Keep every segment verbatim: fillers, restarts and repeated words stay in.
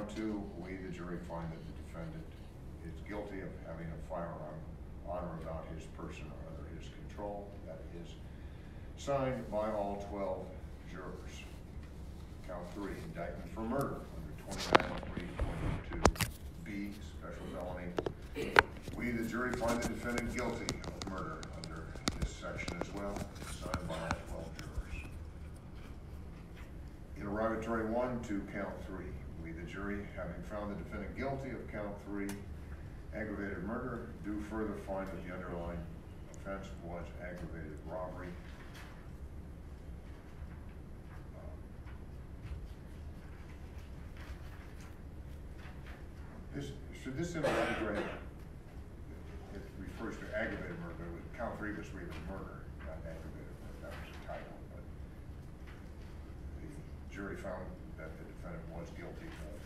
count two, we, the jury, find that the defendant is guilty of having a firearm on or about his person or under his control. That is signed by all twelve jurors. Count three, indictment for murder under twenty-nine three twenty-two B, special felony. We, the jury, find the defendant guilty of murder under this section as well, signed by all twelve jurors. Interrogatory one to count three. We, the jury, having found the defendant guilty of count three, aggravated murder, do further find that the underlying offense was aggravated robbery. Uh, this, should this interrogatory, it, it refers to aggravated murder, but count three was really murder, not aggravated murder. That was the title, but the jury found that the defendant was guilty of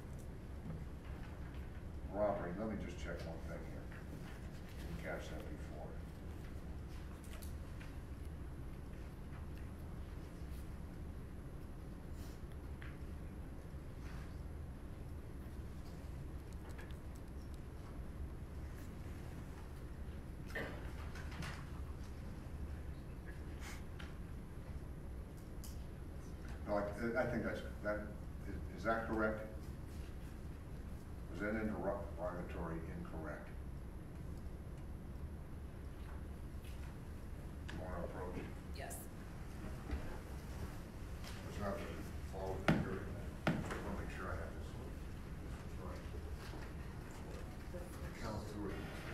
robbery. Let me just check one thing here. Didn't catch that before. No, I, I think that's, that, is, is that correct? Was that interrogatory incorrect? You want to approach? Yes. It's not to follow the jury. I want to make sure I have this, this right. Count three.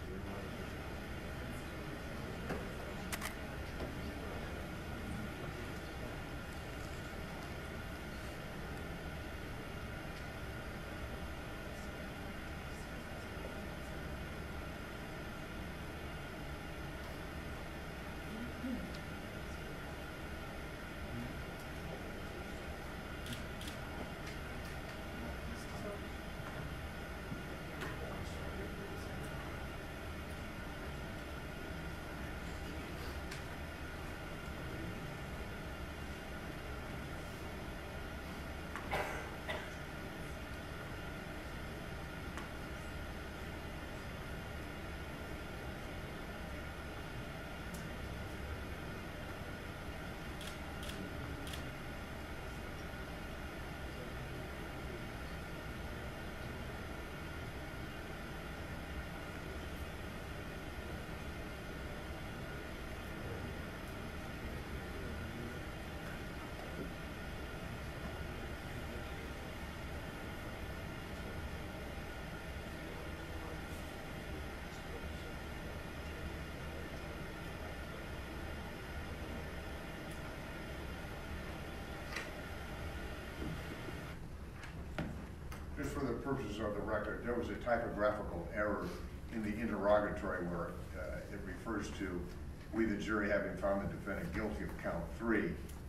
Just for the purposes of the record, there was a typographical error in the interrogatory where uh, it refers to, we the jury having found the defendant guilty of count three.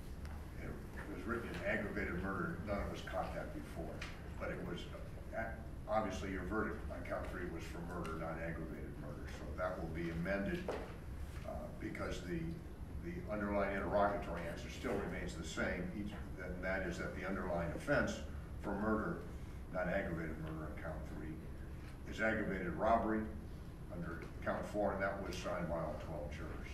It was written in aggravated murder. None of us caught that before, but it was, uh, obviously your verdict on count three was for murder, not aggravated murder. So that will be amended uh, because the, the underlying interrogatory answer still remains the same, each, and that is that the underlying offense for murder, not aggravated murder on count three, is aggravated robbery under count four, and that was signed by all twelve jurors.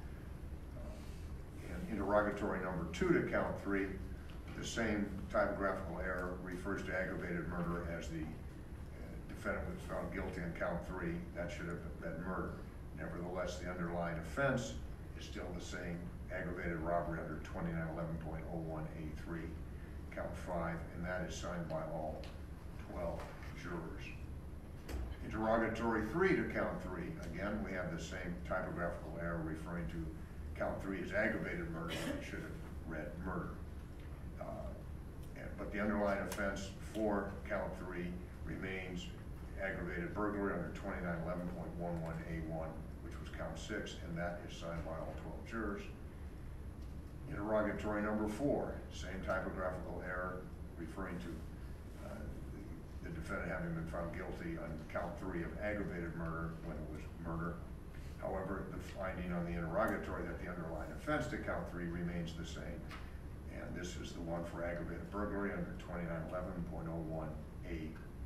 Uh, and interrogatory number two to count three, the same typographical error refers to aggravated murder as the uh, defendant was found guilty on count three. That should have been murder. Nevertheless, the underlying offense is still the same, aggravated robbery under twenty-nine eleven point oh one A three, count five, and that is signed by all twelve jurors. Interrogatory three to count three, again, we have the same typographical error referring to count three as aggravated murder when it should have read murder. Uh, and, but the underlying offense for count three remains aggravated burglary under twenty-nine eleven point one one A one, which was count six, and that is signed by all twelve jurors. Interrogatory number four, same typographical error referring to uh, the, the defendant having been found guilty on count three of aggravated murder when it was murder. However, the finding on the interrogatory that the underlying offense to count three remains the same. And this is the one for aggravated burglary under twenty-nine eleven point oh one A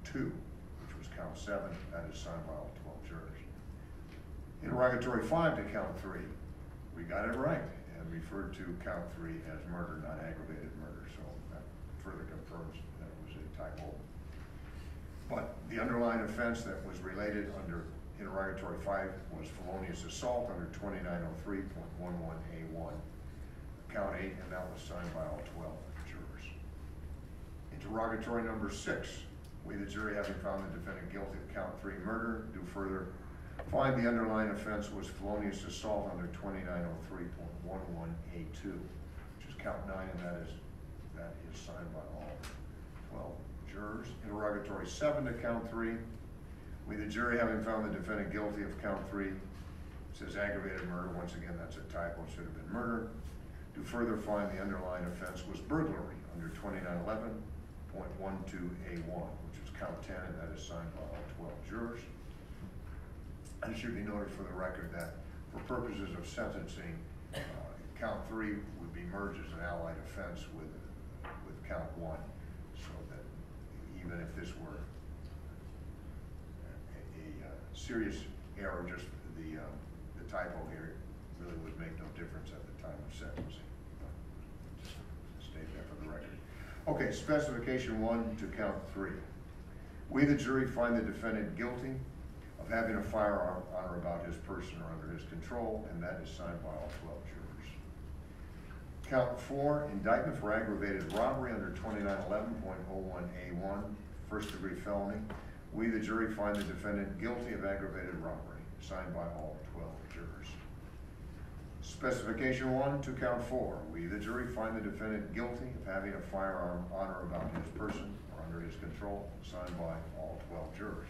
two, which was count seven, that is signed by all twelve jurors. Interrogatory five to count three, we got it right and referred to count three as murder, not aggravated murder, so that further confirms that it was a typo. But the underlying offense that was related under interrogatory five was felonious assault under twenty-nine oh three point one one A one, count eight, and that was signed by all twelve jurors. Interrogatory number six, we the jury, having found the defendant guilty of count three murder, do further find the underlying offense was felonious assault under twenty-nine oh three point one one A two, which is count nine, and that is that is signed by all twelve jurors. Interrogatory seven to count three, we the jury, having found the defendant guilty of count three, it says aggravated murder, once again that's a typo, it should have been murder, do further find the underlying offense was burglary under twenty-nine eleven point one two A one, which is count ten, and that is signed by all twelve jurors. And it should be noted for the record that for purposes of sentencing, uh, count three would be merged as an allied offense with, with count one, so that even if this were a, a, a serious error, just the, uh, the typo here really would make no difference at the time of sentencing. Just state that for the record. Okay, specification one to count three. We the jury find the defendant guilty of having a firearm on or about his person or under his control, and that is signed by all twelve jurors. Count four, indictment for aggravated robbery under twenty-nine eleven point oh one A one, first degree felony. We the jury find the defendant guilty of aggravated robbery, signed by all twelve jurors. Specification one to count four, we the jury find the defendant guilty of having a firearm on or about his person or under his control, signed by all twelve jurors.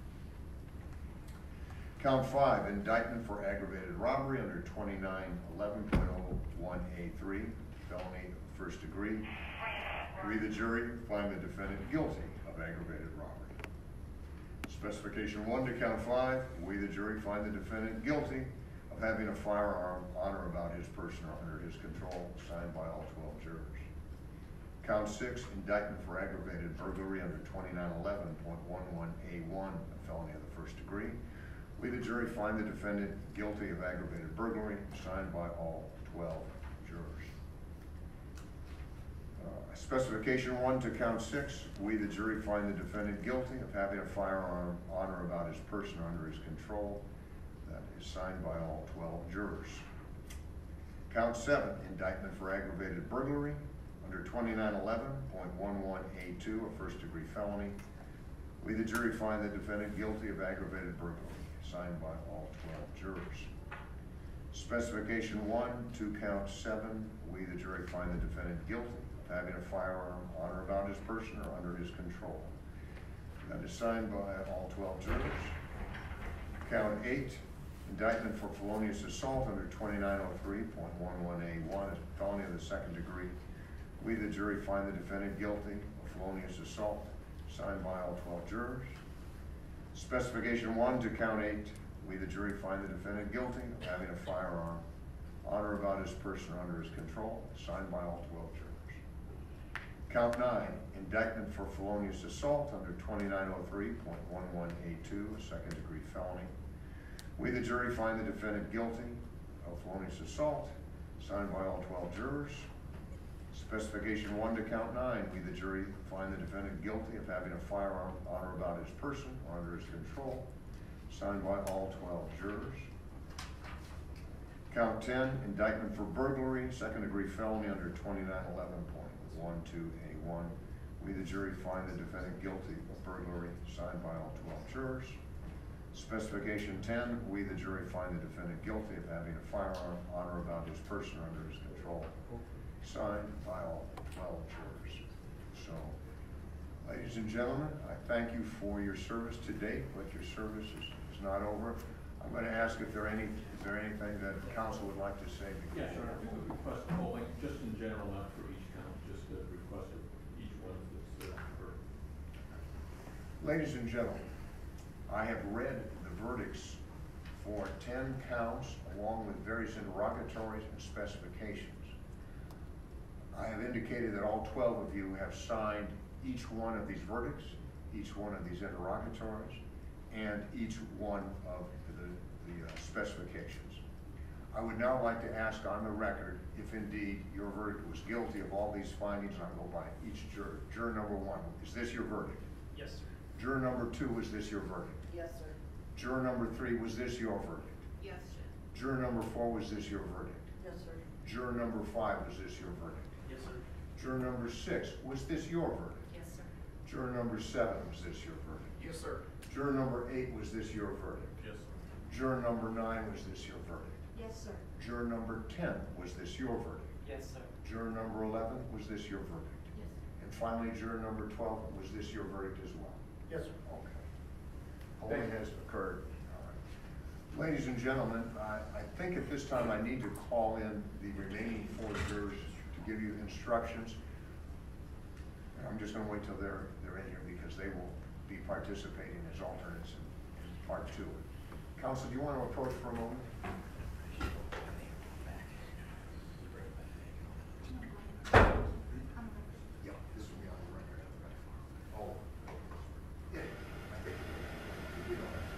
Count five, indictment for aggravated robbery under twenty-nine eleven point oh one A three, felony first degree. We the jury find the defendant guilty of aggravated robbery. Specification one to count five, we the jury find the defendant guilty of having a firearm on or about his person or under his control, signed by all twelve jurors. Count six, indictment for aggravated burglary under twenty-nine eleven point one one A one, a felony of the first degree. We the jury find the defendant guilty of aggravated burglary, signed by all twelve jurors. Uh, specification one to count six, we the jury find the defendant guilty of having a firearm on or about his person or under his control. That is signed by all twelve jurors. Count seven, indictment for aggravated burglary under twenty-nine eleven point one one A two, a first degree felony. We the jury find the defendant guilty of aggravated burglary, signed by all twelve jurors. Specification one to count seven, we the jury find the defendant guilty of having a firearm on or about his person or under his control. That is signed by all twelve jurors. Count eight, indictment for felonious assault under twenty-nine oh three point one one A one, a felony of the second degree. We the jury find the defendant guilty of felonious assault, signed by all twelve jurors. Specification one to count eight, we the jury find the defendant guilty of having a firearm on or about his person or under his control, signed by all twelve jurors. Count nine, indictment for felonious assault under twenty-nine oh three point one one A two, a second degree felony. We the jury find the defendant guilty of felonious assault, signed by all twelve jurors. Specification one to count nine, we the jury find the defendant guilty of having a firearm on or about his person or under his control, signed by all twelve jurors. Count ten, indictment for burglary, second degree felony under twenty-nine eleven point one two A one. We the jury find the defendant guilty of burglary, signed by all twelve jurors. Specification ten, we the jury find the defendant guilty of having a firearm on or about his person or under his control, signed by all twelve jurors. So, ladies and gentlemen, I thank you for your service to date, but your service is, is not over. I'm going to ask if there any is there anything that council would like to say. Yeah, sure. We would request polling, just in general, not for each count, just a request of each one that's uh, heard. Ladies and gentlemen, I have read the verdicts for ten counts along with various interrogatories and specifications. I have indicated that all twelve of you have signed each one of these verdicts, each one of these interrogatories and each one of the, the uh, specifications. I would now like to ask on the record if indeed your verdict was guilty of all these findings, and I'll go by each juror. Juror number one, is this your verdict? Yes, sir. Juror number two, was this your verdict? Yes, sir. Juror number three, was this your verdict? Yes, sir. Juror number four, was this your verdict? Yes, sir. Juror number five, was this your verdict? Yes, sir. Juror number six, was this your verdict? Yes, sir. Juror number seven, was this your verdict? Yes, sir. Juror number eight, was this your verdict? Yes, sir. Juror number nine, was this your verdict? Yes, sir. Juror number ten, was this your verdict? Yes, sir. Juror number eleven, was this your verdict? Yes, sir. And finally, juror number twelve, was this your verdict as well? Yes, sir. Okay. Polling has occurred. All right. Ladies and gentlemen, I, I think at this time I need to call in the remaining four jurors to give you instructions. And I'm just gonna wait till they're, they're in here because they will be participating as alternates in, in part two. Counsel, do you want to approach for a moment? Yeah, this will be on the record. Oh. Yeah, I think we don't have to.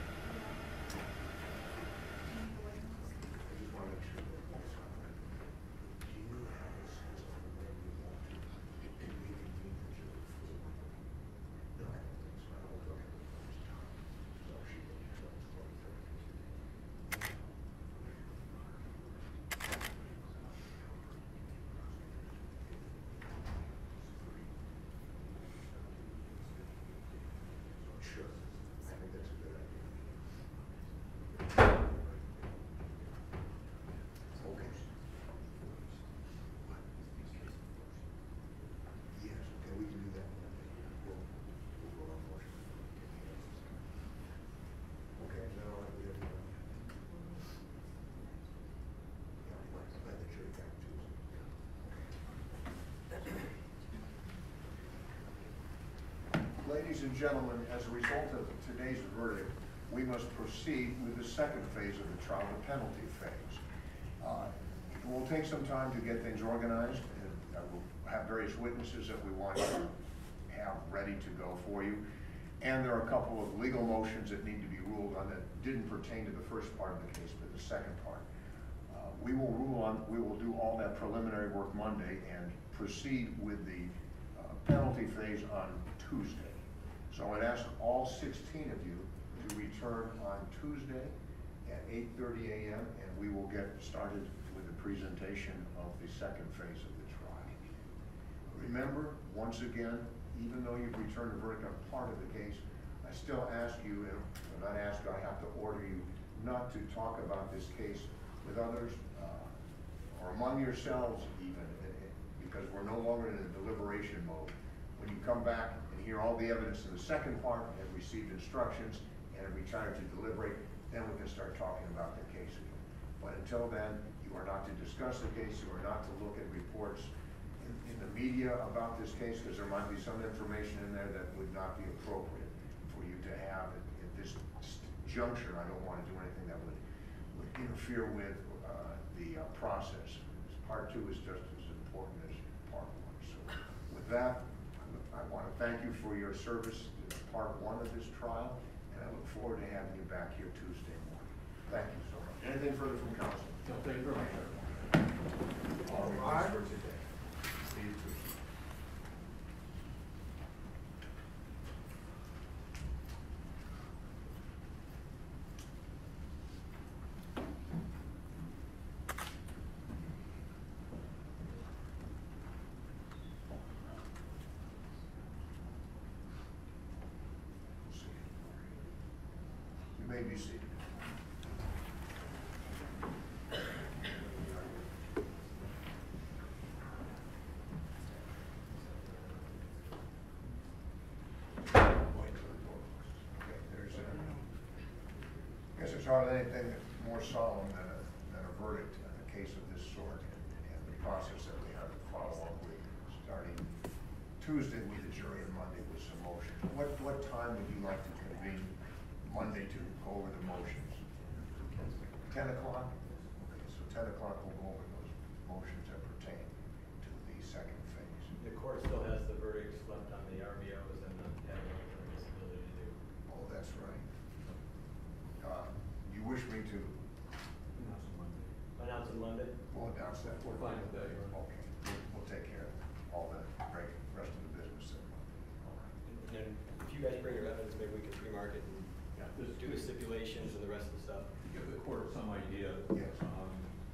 I just want to make sure that it's on the record. Do you have a sense of where you want to reconvene the jury for? No, I don't think so. I don't look at the first time. So she will be showing for the third. Sure. I think that's a good idea. Okay. Yes, okay, we can do that. We'll, we'll go on motion. Okay, is that all right with everyone? Yeah, I'd like to let the jury back Tuesday. Ladies and gentlemen, as a result of today's verdict, we must proceed with the second phase of the trial, the penalty phase. Uh, It will take some time to get things organized, and uh, we'll have various witnesses that we want to have ready to go for you. And there are a couple of legal motions that need to be ruled on that didn't pertain to the first part of the case, but the second part. Uh, We will rule on, we will do all that preliminary work Monday and proceed with the uh, penalty phase on Tuesday. So I'd ask all sixteen of you to return on Tuesday at eight thirty a m and we will get started with the presentation of the second phase of the trial. Remember, once again, even though you've returned a verdict on part of the case, I still ask you, and not ask, I have to order you not to talk about this case with others uh, or among yourselves even, because we're no longer in a deliberation mode. When you come back and hear all the evidence in the second part, and have received instructions, and have retired to deliberate, then we can start talking about the case again. But until then, you are not to discuss the case, you are not to look at reports in, in the media about this case, because there might be some information in there that would not be appropriate for you to have at, at this juncture. I don't want to do anything that would, would interfere with uh, the uh, process. Part two is just as important as part one. So with that, I want to thank you for your service in part one of this trial, and I look forward to having you back here Tuesday morning. Thank you so much. Anything further from council? No, thank you very much, sir. All right. For today. See you Tuesday. You may be seated. Okay, there's a, I guess there's hardly anything more solemn than a, than a verdict in a case of this sort, and, and the process that we have to follow up with, starting Tuesday with the jury and Monday with some motions. What, what time would you like to convene Monday to go over the motions? Ten o'clock? Okay, so ten o'clock we'll go over those motions that pertain to the second phase. The court still has the verdicts left on the R B Os and the, yeah, guys bring your evidence, maybe we can pre-market and Yeah, this, do the stipulations and the rest of the stuff. give the court some idea, Yes. um,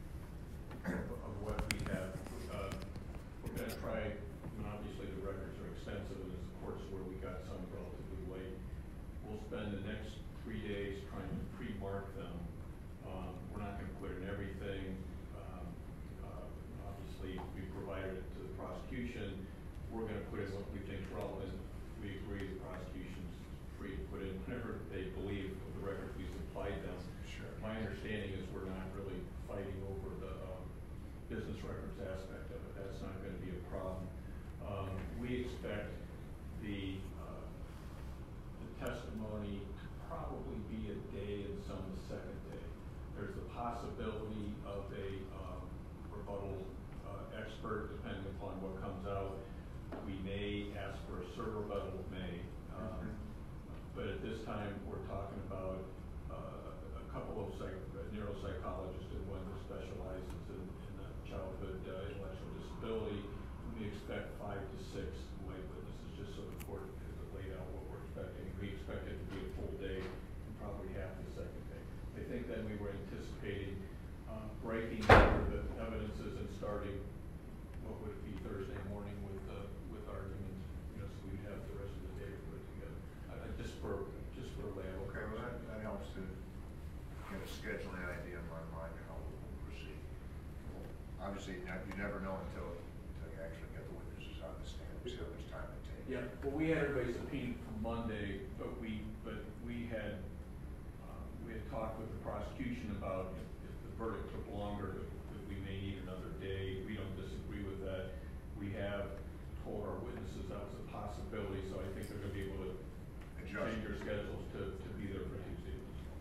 of what we have. Uh, we're gonna try, I mean, obviously the records are extensive, and as the courts where we got some relatively late. We'll spend the next three days trying to pre-mark them. Um, we're not gonna put in everything. Um, uh, obviously, we provided it to the prosecution. We're gonna put in what we think is relevant. We agree the prosecution's free to put in whatever they believe of the records we supplied them. Sure. My understanding is we're not really fighting over the, um, business records aspect of it. That's not gonna be a problem. Um, we expect the, uh, the testimony to probably be a day and some the second day. There's the possibility of a, um, rebuttal, uh, expert, depending upon what comes out. We may ask for a server rebuttal, may. Um, Mhm. But at this time, we're talking about, uh, a couple of psych, neuropsychologists and one who specializes in, in uh, childhood uh, intellectual disability. We expect five to six lay witnesses, just so the court has laid out what we're expecting. We expect it to be a full day and probably half the second day. I think then we were anticipating, uh, breaking over the evidences and starting, what would it be, Thursday morning with, uh, with arguments, you know, so we'd have the rest of the day to put it together. Uh, just for, just for a layout. Okay, well, that, that helps to get a scheduling idea in my mind how we'll proceed. Obviously, you ne- you never know until, until you actually get the witnesses on the stand, see how much time it takes. Yeah, well, we had everybody subpoenaed for Monday, but we, but we had, uh, we had talked with the prosecution about if, if the verdict took longer, that that we may need another day. We don't disagree with that. We have told our witnesses that was a possibility, so I think they're gonna be able to Adjust. change their schedules to, to be there for Tuesday.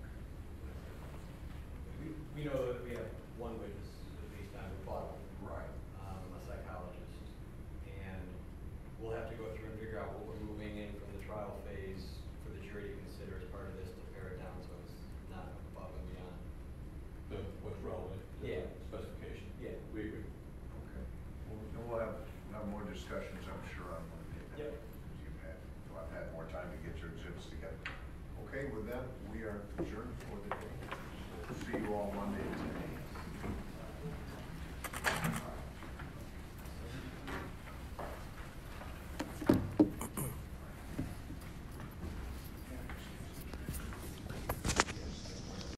We, we know that we have one witness, at least on rebuttal, Right. um, a psychologist. And we'll have to go through and figure out what we're moving in from the trial phase for the jury to consider as part of this to pare it down so it's not above and beyond. The, what's relevant, the Yeah. specification. Yeah. We agree. Okay. Well, then we'll have, we'll have more discussions, I'm sure, on Monday. then, Yep. Because you've had, well, I've had more time to get your exhibits together. Okay, with that, we are adjourned for the day. See you all Monday at ten a.m.